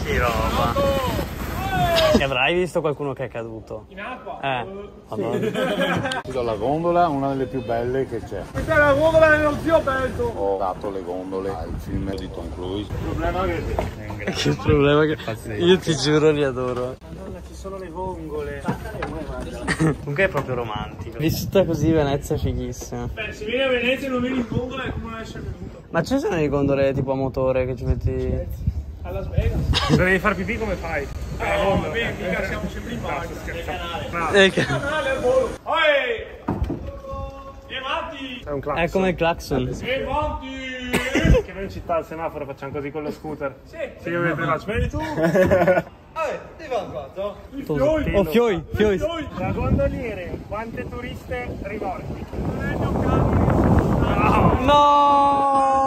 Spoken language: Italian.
Che roba. E avrai visto qualcuno che è caduto? In acqua? Madonna. Scusa, la gondola è una delle più belle che c'è. Questa è la gondola del mio zio Belto. Ho dato le gondole al film di Tom Cruise. Il problema è che... Che problema che... Io ti giuro li adoro. Madonna, ci sono le vongole. Comunque è proprio romantico. Vista così Venezia è fighissima. Beh, se vieni a Venezia e non vieni in gondola è come non essere venuto. Ma ci sono le gondole tipo a motore che ci metti... A Las Vegas. Se devi far pipì come fai? No, va bene, mica siamo sempre in bagno. Canale al volo. Oi! E avanti! È un clacson. È come il clacson. E avanti! Che noi in città al semaforo facciamo così con lo scooter. Sì. Se io vedo la vedi tu? Ti va fatto? Oh, fioi. Da gondoliere, quante turiste rivolti? Non è il mio caso. No!